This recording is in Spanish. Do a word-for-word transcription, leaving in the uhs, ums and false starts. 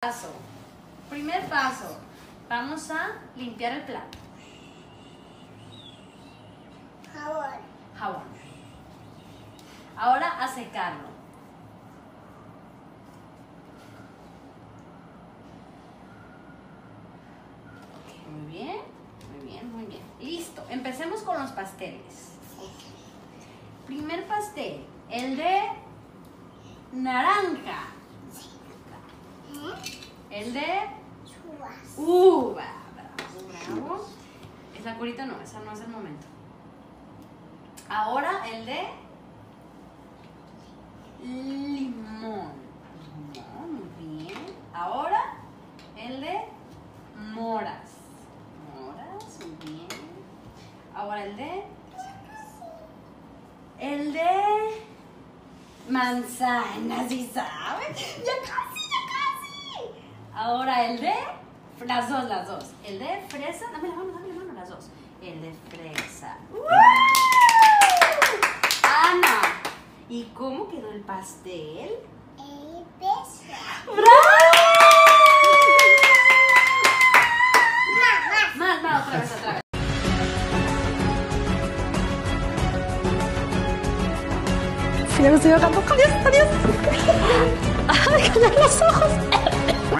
Paso. Primer paso. Vamos a limpiar el plato. Jabón. Jabón. Ahora a secarlo. Ok, muy bien, muy bien, muy bien. Listo. Empecemos con los pasteles. Primer pastel, el de naranja. El de Chubas. uva. Bravo, bravo. Es la curita, no, esa no es el momento. Ahora el de limón. Limón, muy bien. Ahora el de moras. Moras, muy bien. Ahora el de el de manzana, ¿sí saben? Ya casi, ya casi. Ahora el de las dos, las dos. El de fresa, dame la mano, dame la mano, las dos. El de fresa. ¡Uh! Ana, ¿y cómo quedó el pastel? El beso. ¡Bravo! Más, más. Más, más, otra vez, otra vez. Sí, ya me estoy ahogando. Adiós, adiós. Ay, callar los ojos.